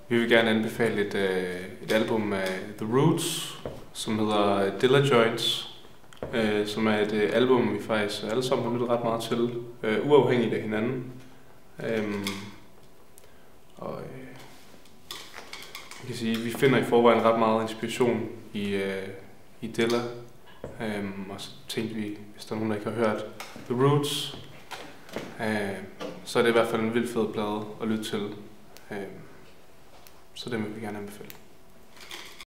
Vi vil gerne anbefale et album af The Roots, som hedder Dilla Joints, som er et album, vi faktisk alle sammen har lyttet ret meget til, uafhængigt af hinanden. Jeg kan sige, at vi finder i forvejen ret meget inspiration i Dilla, og så tænkte vi, hvis der er nogen, der ikke har hørt The Roots, så er det i hvert fald en vildt fed plade at lytte til. Så det vil vi gerne anbefale.